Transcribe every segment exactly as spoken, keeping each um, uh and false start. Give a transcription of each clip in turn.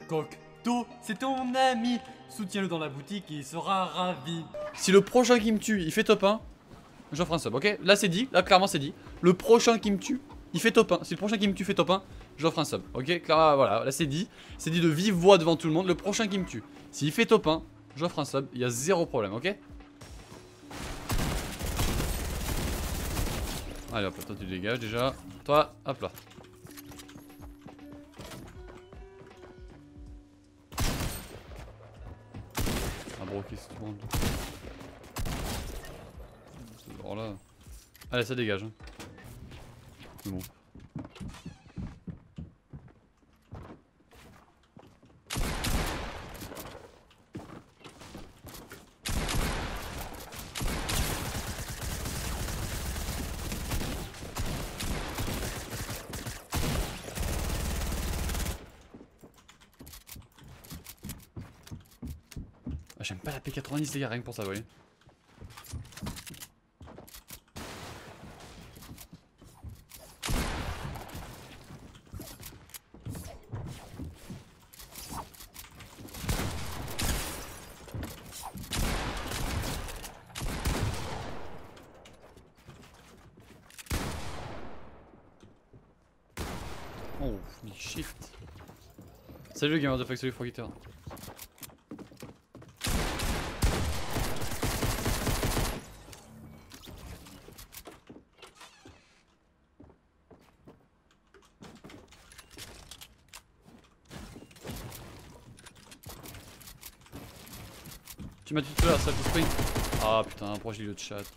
Cocteau, c'est ton ami. Soutiens-le dans la boutique et il sera ravi. Si le prochain qui me tue, il fait top un, j'offre un sub, ok? Là c'est dit, là clairement c'est dit. Le prochain qui me tue, il fait top un. Si le prochain qui me tue fait top un, j'offre un sub, ok? Clairement, voilà, là c'est dit. C'est dit de vive voix devant tout le monde. Le prochain qui me tue, s'il fait top un, j'offre un sub. Il y a zéro problème, ok? Allez hop là, toi tu dégages déjà. Toi, hop là. Ah bro, qu'est-ce que tu demandes? Alors là. Allez, ça dégage. Hein. C'est bon. Ah, j'aime pas la P quatre-vingt-dix les gars, rien que pour ça, vous voyez. Oh, il shift. Salut le gamer de Factory Frogiter. Tu m'as dit tout à l'heure, ça te sprint. Ah putain, pourquoi j'ai lu le chat?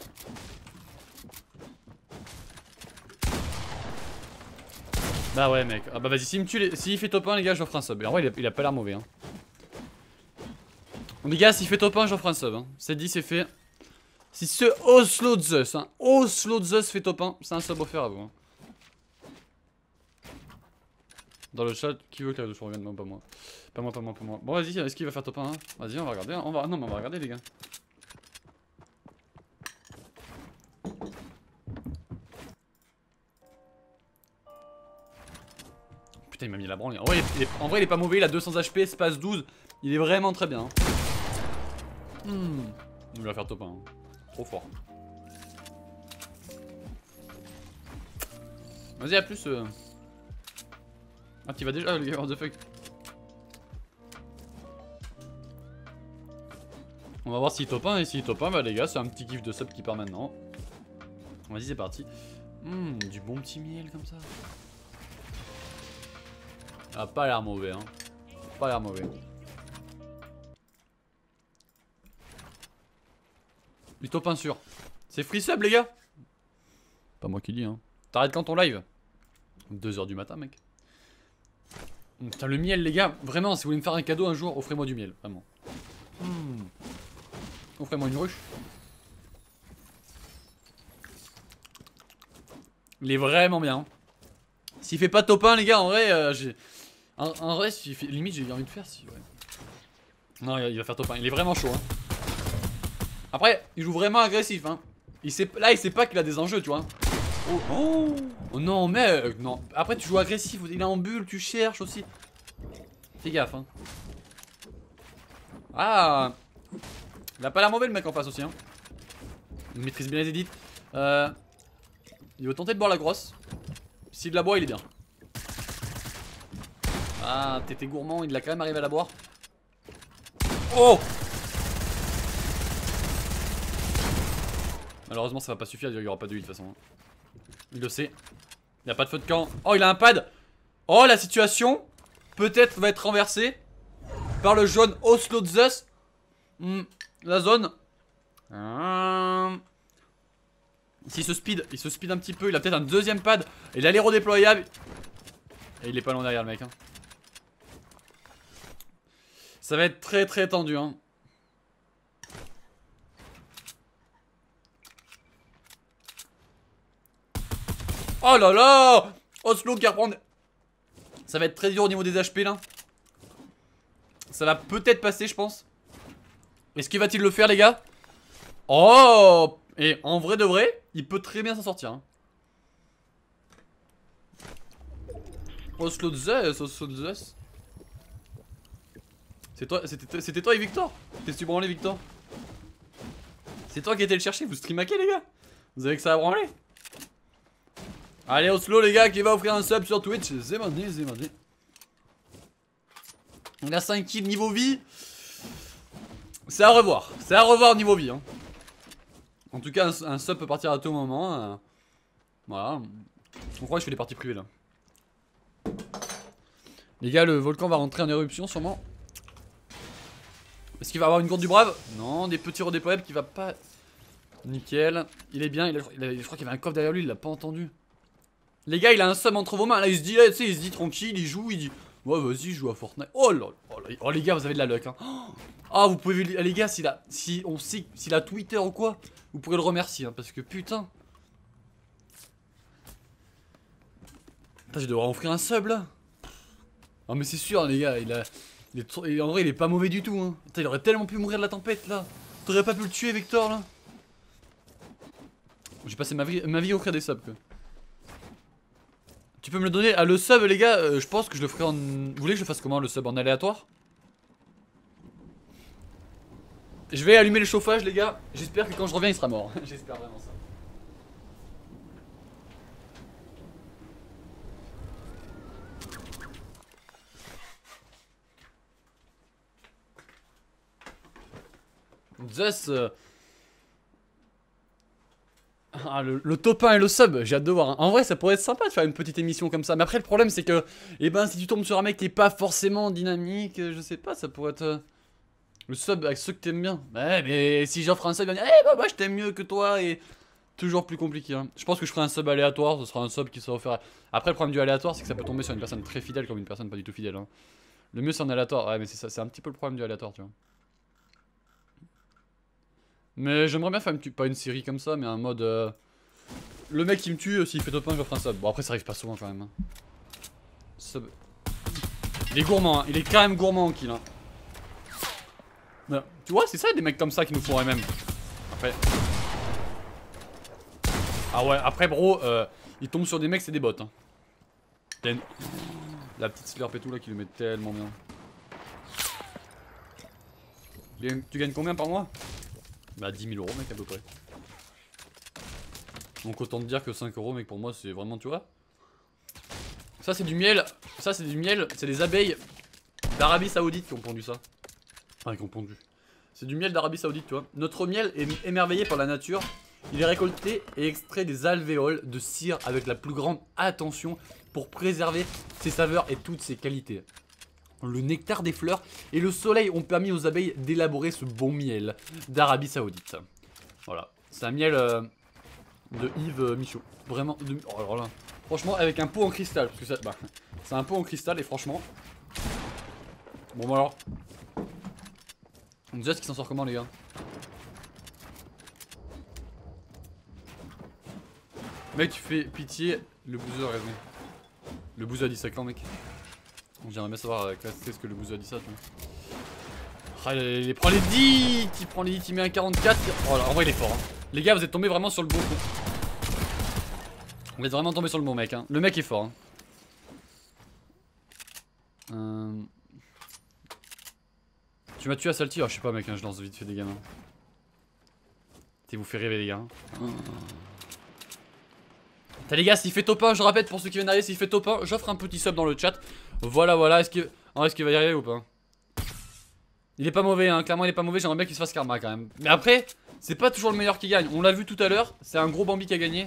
Bah ouais mec, ah bah vas-y, s'il me tue, les... s'il fait top un les gars, j'offre un sub. Et en vrai il a, il a pas l'air mauvais hein. Les gars, s'il fait top un, j'offre un sub hein. C'est dit, c'est fait. Si ce Oslo Zeus, hein, Oslo Zeus fait top un, c'est un sub offert à vous hein. Dans le chat, qui veut que la je revienne? Non, pas moi. Pas moi, pas moi, pas moi. Bon vas-y, est-ce qu'il va faire top un hein? Vas-y, on va regarder, hein. on va... Non mais on va regarder les gars. Putain, il m'a mis la branle. En vrai, il est, en vrai, il est pas mauvais, il a deux cents H P, espace douze. Il est vraiment très bien. Hmm. Il va faire top un. Hein. Trop fort. Vas-y, à plus. Euh... Ah, tu vas déjà, le gars, what the fuck. On va voir s'il top un. Et s'il top un, bah les gars, c'est un petit kiff de sub qui part maintenant. Vas-y, c'est parti. Hmm, du bon petit miel comme ça. Ah, pas l'air mauvais, hein. Pas l'air mauvais. Du top un sûr. C'est free sub, les gars. Pas moi qui dis, hein. T'arrêtes quand ton live? deux heures du matin, mec. Putain, le miel, les gars. Vraiment, si vous voulez me faire un cadeau un jour, offrez-moi du miel. Vraiment. Mmh. Offrez-moi une ruche. Il est vraiment bien. S'il fait pas top un, les gars, en vrai, euh, j'ai. En, en vrai, si fait... limite, j'ai envie de faire si. Ouais. Non, il va faire top un. Il est vraiment chaud. Hein. Après, il joue vraiment agressif. Hein. Il sait... Là, il sait pas qu'il a des enjeux, tu vois. Oh, oh, oh non, mec. Non. Après, tu joues agressif. Il est en bulle, tu cherches aussi. Fais gaffe. Hein. Ah. Il a pas l'air mauvais, le mec en face aussi. Hein. Il maîtrise bien les edits. Euh... Il veut tenter de boire la grosse. S'il la boit, il est bien. Ah, t'étais gourmand, il l'a quand même arrivé à la boire. Oh! Malheureusement, ça va pas suffire, il y aura pas de huile de toute façon. Il le sait. Il n'y a pas de feu de camp. Oh, il a un pad! Oh, la situation peut-être va être renversée par le jaune Oslo Zeus. Hmm, la zone. Hum... S'il se speed, il se speed un petit peu, il a peut-être un deuxième pad. Il a l'aéro déployable. Et il est pas loin derrière le mec. Hein. Ça va être très très tendu. Hein. Oh là là! Oslo qui reprend. Ça va être très dur au niveau des H P là. Ça va peut-être passer, je pense. Est-ce qu'il va-t-il le faire, les gars? Oh! Et en vrai de vrai, il peut très bien s'en sortir. Hein. Oslo Zeus, Oslo Zeus. C'est toi, c'était toi et Victor. Qu'est-ce que tu branlais, Victor? C'est toi qui étais le chercher, vous streamaquez les gars. Vous avez que ça à branler. Allez Oslo les gars qui va offrir un sub sur Twitch. Zémané, zémané. On a cinq kills niveau vie. C'est à revoir. C'est à revoir niveau vie hein. En tout cas un, un sub peut partir à tout moment euh, voilà. On croit que je fais des parties privées là. Les gars le volcan va rentrer en éruption sûrement. Est-ce qu'il va avoir une gourde du brave? Non, des petits redéployables qui va pas. Nickel. Il est bien, il a, il a, je crois qu'il y avait un coffre derrière lui, il l'a pas entendu. Les gars, il a un sub entre vos mains. Là, il se dit, là, tu sais, il se dit tranquille, il joue, il dit ouais, vas-y, je joue à Fortnite. Oh là, oh, là, oh les gars, vous avez de la luck. Hein. Ah, vous pouvez, les gars, s'il a, si on sait, s'il a Twitter ou quoi, vous pourrez le remercier, hein, parce que putain. Putain, je devrais offrir un sub là. Ah, mais c'est sûr, les gars, il a. Il est trop, en vrai il est pas mauvais du tout hein. Putain, il aurait tellement pu mourir de la tempête là. T'aurais pas pu le tuer Victor là. J'ai passé ma vie, ma vie à offrir des subs quoi. Tu peux me le donner? Ah le sub les gars euh, je pense que je le ferai en... Vous voulez que je fasse comment le sub en aléatoire? Je vais allumer le chauffage les gars. J'espère que quand je reviens il sera mort. J'espère vraiment ça. Zeus euh... ah, le, le top un et le sub, j'ai hâte de voir hein. En vrai ça pourrait être sympa de faire une petite émission comme ça. Mais après le problème c'est que eh ben si tu tombes sur un mec qui est pas forcément dynamique, je sais pas, ça pourrait être euh... le sub avec ceux que t'aimes bien. Ouais mais si j'offre un sub il va dire eh bah moi je t'aime mieux que toi. Et toujours plus compliqué hein. Je pense que je ferai un sub aléatoire, ce sera un sub qui sera offert. Après le problème du aléatoire c'est que ça peut tomber sur une personne très fidèle comme une personne pas du tout fidèle hein. Le mieux c'est en aléatoire, ouais mais c'est ça, c'est un petit peu le problème du aléatoire tu vois. Mais j'aimerais bien faire une, pas une série comme ça, mais un mode... Euh, le mec qui me tue, s'il fait top un, j'offre un sub. Bon après ça arrive pas souvent quand même. Hein. Sub... Il est gourmand, hein. Il est quand même gourmand en kill. Hein. Non. Tu vois, c'est ça des mecs comme ça qui nous font M M. Après... Ah ouais, après bro, euh, il tombe sur des mecs, c'est des bots. Hein. Une... La petite slurp et tout là qui le met tellement bien. Tu gagnes combien par mois? Bah dix mille euros mec à peu près. Donc autant te dire que cinq euros mec pour moi c'est vraiment tu vois. Ça c'est du miel. Ça c'est du miel. C'est des abeilles d'Arabie Saoudite qui ont pondu ça. Enfin qui ont pondu. C'est du miel d'Arabie Saoudite tu vois. Notre miel est émerveillé par la nature. Il est récolté et extrait des alvéoles de cire avec la plus grande attention pour préserver ses saveurs et toutes ses qualités. Le nectar des fleurs et le soleil ont permis aux abeilles d'élaborer ce bon miel d'Arabie Saoudite. Voilà, c'est un miel euh, de Yves Michaud. Vraiment, de... oh, alors là. Franchement, avec un pot en cristal. Parce que ça, bah, c'est un pot en cristal et franchement. Bon, bah alors. On nous dit ce qui s'en sort comment, les gars? Mec, tu fais pitié. Le boozer a raison. Le boozer a dit ça quand, mec? J'aimerais bien savoir euh, qu'est-ce que le boozer a dit ça, tu vois. Ah, il, il prend les dix. Il prend les dix, il met un quarante-quatre. Oh là, en vrai, il est fort. Hein. Les gars, vous êtes tombés vraiment sur le bon coup. Vous êtes vraiment tombés sur le bon mec. Hein. Le mec est fort. Hein. Euh... Tu m'as tué à Salty? Oh, je sais pas, mec, hein, je lance vite fait des gamins. T'es vous fait rêver, les gars. Hein. Oh. T'as les gars, s'il fait top un, je répète pour ceux qui viennent d'arriver, s'il fait top un, j'offre un petit sub dans le chat. Voilà, voilà, est-ce qu'il est qu va y arriver ou pas? Il est pas mauvais, hein, clairement il est pas mauvais, j'aimerais bien qu'il se fasse karma quand même. Mais après, c'est pas toujours le meilleur qui gagne, on l'a vu tout à l'heure, c'est un gros Bambi qui a gagné.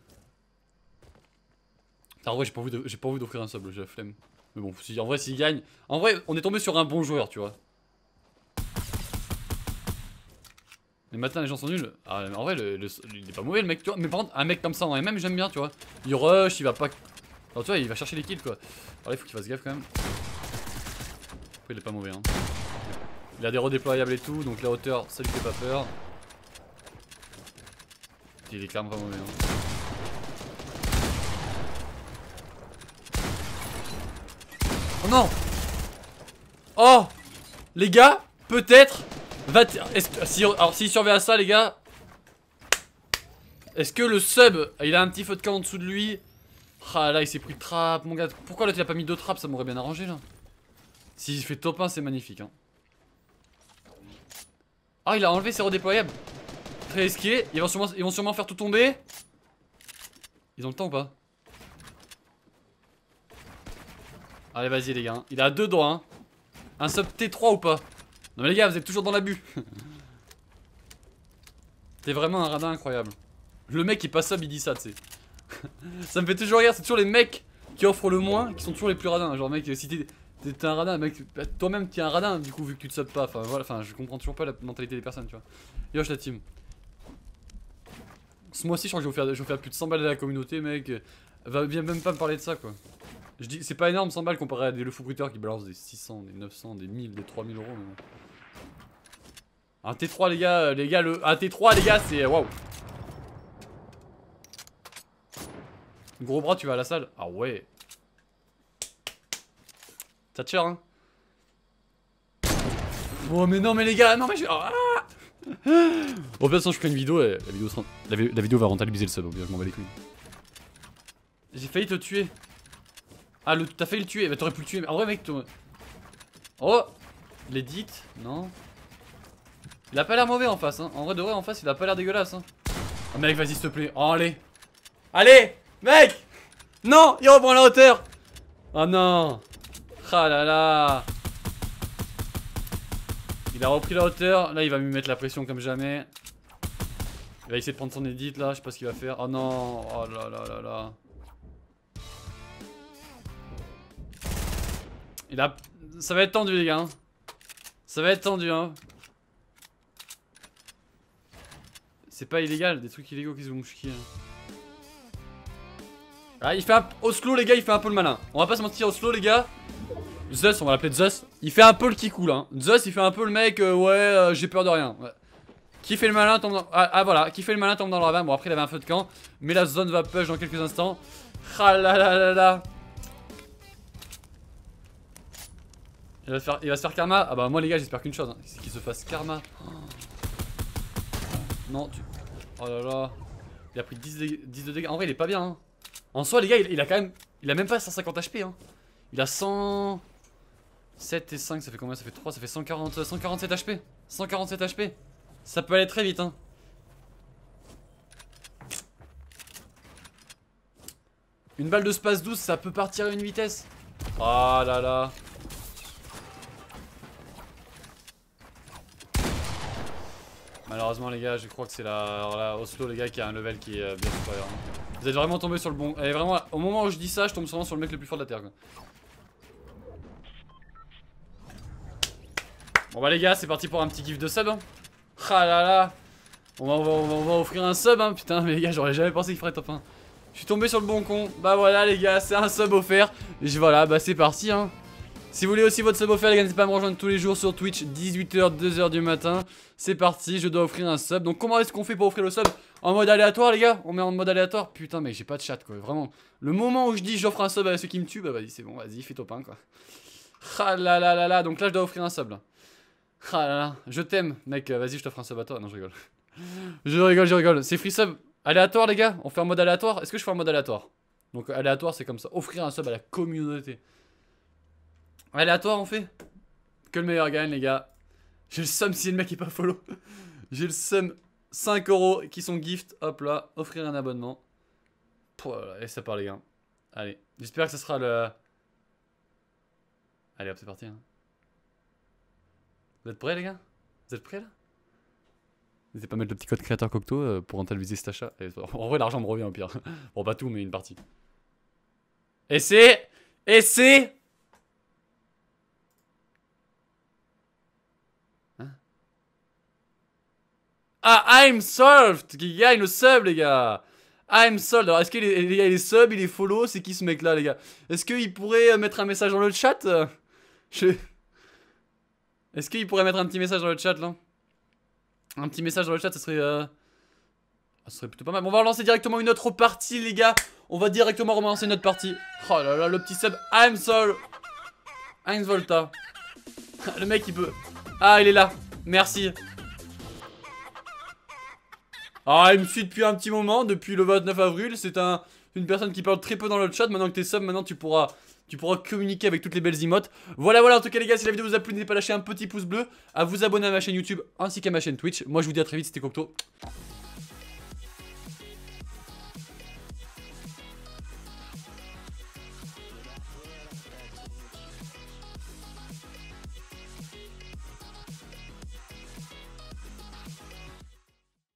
En vrai, j'ai pas envie d'offrir un sub, j'ai la flemme. Mais bon, si, en vrai, s'il gagne, en vrai, on est tombé sur un bon joueur, tu vois. Les matins, les gens sont nuls. Ah, en vrai, le, le, il est pas mauvais le mec, tu vois. Mais par contre, un mec comme ça en M M, j'aime bien, tu vois. Il rush, il va pas. Alors, tu vois, il va chercher les kills, quoi. Alors là, il faut qu'il fasse gaffe quand même. Après, il est pas mauvais, hein. Il a des redéployables et tout, donc la hauteur, ça lui fait pas peur. Il est clairement pas mauvais, hein. Oh non! Oh! Les gars, peut-être. Va est-ce que, si, alors s'il surveille à ça les gars. Est-ce que le sub il a un petit feu de camp en dessous de lui? Ah là il s'est pris trap mon gars. Pourquoi là il a pas mis deux traps? Ça m'aurait bien arrangé là. S'il fait top un c'est magnifique hein. Ah, il a enlevé ses redéployables. Très risqué. Ils vont sûrement, ils vont sûrement faire tout tomber. Ils ont le temps ou pas? Allez, vas-y, les gars. Il a deux doigts. Hein. Un sub T trois ou pas? Non, mais les gars, vous êtes toujours dans l'abus. T'es vraiment un radin incroyable. Le mec qui passe sub, il dit ça, tu sais. Ça me fait toujours rire. C'est toujours les mecs qui offrent le moins qui sont toujours les plus radins. Genre, mec, si t'es. T'es un radin, mec, toi-même t'es un radin du coup vu que tu te subs pas, enfin voilà, enfin je comprends toujours pas la mentalité des personnes, tu vois. Yosh la team. Ce mois-ci je crois que je vais vous faire, je vais vous faire plus de cent balles à la communauté, mec. Va, viens même pas me parler de ça quoi. Je dis, c'est pas énorme cent balles comparé à des le fou bruteur qui balance des six cents, des neuf cents, des mille, des trois mille euros. Mais bon. Un T trois les gars, les gars, le, un T trois les gars c'est waouh. Gros bras tu vas à la salle? Ah ouais. Thatcher hein. Oh mais non mais les gars, non mais je... Ah bon, de toute façon je ferai une vidéo et la vidéo, sera... la, la vidéo va rentabiliser le sub, je m'en bats les couilles. J'ai failli te tuer. Ah le... t'as failli le tuer, bah t'aurais pu le tuer, mais en vrai mec toi... Oh l'edit, non. Il a pas l'air mauvais en face hein, en vrai de vrai en face il a pas l'air dégueulasse hein. Oh mec vas-y s'il te plaît, oh allez. Allez mec. Non, il reprend la hauteur. Oh non. Ah là là. Il a repris la hauteur. Là il va lui mettre la pression comme jamais. Il va essayer de prendre son edit là. Je sais pas ce qu'il va faire. Oh non. Oh là là là là. Il a... Ça va être tendu les gars hein. Ça va être tendu hein. C'est pas illégal. Des trucs illégaux qui se vont chier hein. Ah il fait un... Oslo les gars il fait un peu le malin. On va pas se mentir, Oslo les gars. Zeus, on va l'appeler Zeus. Il fait un peu le kikou là. Hein. Zeus, il fait un peu le mec, euh, ouais, euh, j'ai peur de rien. Ouais. Qui fait le malin tombe dans. Ah, ah voilà, qui fait le malin tombe dans le ravin. Bon, après, il avait un feu de camp. Mais la zone va push dans quelques instants. Ah là là là là. Il va, se faire, il va se faire karma. Ah bah, moi, les gars, j'espère qu'une chose. Hein, c'est qu'il se fasse karma. Oh. Non, tu. Oh là là. Il a pris dix, dix de dégâts. En vrai, il est pas bien. Hein. En soi, les gars, il, il a quand même. Il a même pas cent cinquante H P. Hein. Il a cent. sept et cinq, ça fait combien? Ça fait trois, ça fait cent quarante, cent quarante-sept H P. cent quarante-sept H P. Ça peut aller très vite hein. Une balle de space douze, ça peut partir à une vitesse. Oh là là. Malheureusement les gars, je crois que c'est la, alors là, Oslo les gars qui a un level qui est bien supérieur. Vous êtes vraiment tombé sur le bon. Et vraiment, au moment où je dis ça, je tombe souvent sur le mec le plus fort de la terre quoi. Bon bah les gars, c'est parti pour un petit gif de sub hein. Ah là là. On va, on va, on va, on va offrir un sub hein. Putain mais les gars, j'aurais jamais pensé qu'il ferait top un. Je suis tombé sur le bon con. Bah voilà les gars, c'est un sub offert. Et je, voilà, bah c'est parti hein. Si vous voulez aussi votre sub offert les gars, n'hésitez pas à me rejoindre tous les jours sur Twitch, dix-huit heures, deux heures du matin. C'est parti, je dois offrir un sub. Donc comment est-ce qu'on fait pour offrir le sub? En mode aléatoire les gars? On met en mode aléatoire? Putain mais j'ai pas de chat quoi, vraiment. Le moment où je dis j'offre un sub à ceux qui me tuent, bah vas-y c'est bon, vas-y fais top un quoi. Ah là là là là, donc là je dois offrir un sub là. Ah là là, je t'aime, mec, vas-y, je t'offre un sub à toi. Non, je rigole. Je rigole, je rigole. C'est free sub aléatoire, les gars. On fait un mode aléatoire. Est-ce que je fais un mode aléatoire? Donc, aléatoire, c'est comme ça. Offrir un sub à la communauté. Aléatoire, on fait. Que le meilleur gagne, les gars. J'ai le seum si le mec est pas follow. J'ai le seum cinq euros qui sont gift. Hop là, offrir un abonnement. Voilà, et ça part, les gars. Allez, j'espère que ce sera le. Allez, hop, c'est parti. Hein. Vous êtes prêts les gars? Vous êtes prêts là? N'hésitez pas à mettre le petit code créateur Cocteau euh, pour rentabiliser cet achat. Et, en vrai l'argent me revient au pire. Bon pas tout mais une partie. Et c'est... Et c'est... Hein? Ah I'm solved qui gagne le sub les gars. I'm solved. Alors est-ce qu'il est, il est sub, il est follow? C'est qui ce mec là les gars? Est-ce qu'il pourrait mettre un message dans le chat? Je... Est-ce qu'il pourrait mettre un petit message dans le chat là? Un petit message dans le chat, ça serait... Euh... Ça serait plutôt pas mal. Bon, on va relancer directement une autre partie les gars. On va directement relancer une autre partie. Oh là là, le petit sub. I'm sorry. Heinz Volta. Le mec il peut... Ah il est là. Merci. Ah il me suit depuis un petit moment. Depuis le vingt-neuf avril. C'est un... une personne qui parle très peu dans le chat. Maintenant que t'es sub, maintenant tu pourras... Tu pourras communiquer avec toutes les belles emotes. Voilà, voilà, en tout cas les gars, si la vidéo vous a plu, n'hésitez pas à lâcher un petit pouce bleu, à vous abonner à ma chaîne YouTube ainsi qu'à ma chaîne Twitch. Moi je vous dis à très vite, c'était Cocteau.